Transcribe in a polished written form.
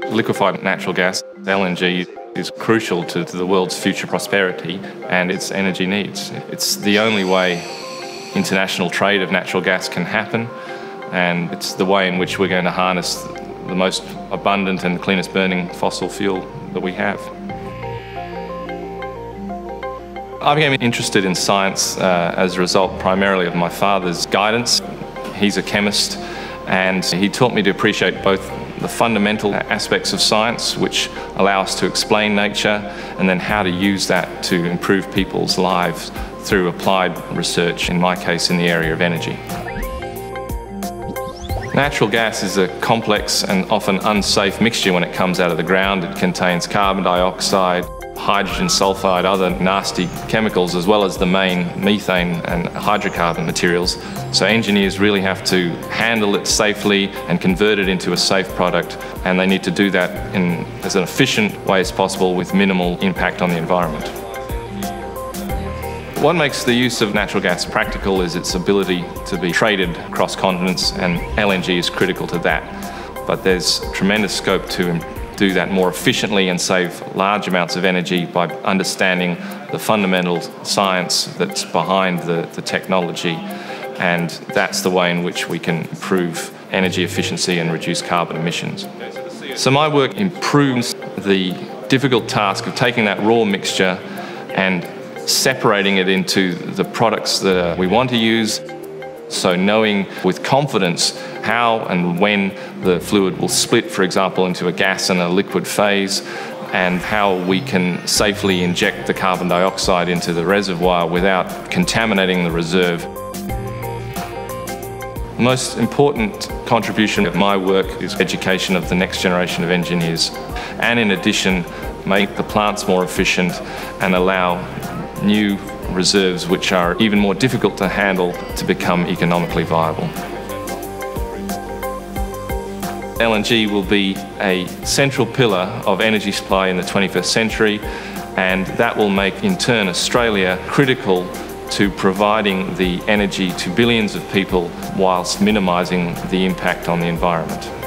Liquefied natural gas, LNG, is crucial to the world's future prosperity and its energy needs. It's the only way international trade of natural gas can happen, and it's the way in which we're going to harness the most abundant and cleanest burning fossil fuel that we have. I became interested in science as a result primarily of my father's guidance. He's a chemist, and he taught me to appreciate both the fundamental aspects of science, which allow us to explain nature, and then how to use that to improve people's lives through applied research, in my case in the area of energy. Natural gas is a complex and often unsafe mixture when it comes out of the ground. It contains carbon dioxide, hydrogen sulfide, other nasty chemicals, as well as the main methane and hydrocarbon materials. So engineers really have to handle it safely and convert it into a safe product, and they need to do that in as an efficient way as possible with minimal impact on the environment. What makes the use of natural gas practical is its ability to be traded across continents, and LNG is critical to that. But there's tremendous scope to do that more efficiently and save large amounts of energy by understanding the fundamental science that's behind the technology, and that's the way in which we can improve energy efficiency and reduce carbon emissions. So my work improves the difficult task of taking that raw mixture and separating it into the products that we want to use. So knowing with confidence how and when the fluid will split, for example, into a gas and a liquid phase, and how we can safely inject the carbon dioxide into the reservoir without contaminating the reserve. The most important contribution of my work is education of the next generation of engineers, and in addition, make the plants more efficient and allow new reserves which are even more difficult to handle to become economically viable. LNG will be a central pillar of energy supply in the 21st century, and that will make, in turn, Australia critical to providing the energy to billions of people whilst minimising the impact on the environment.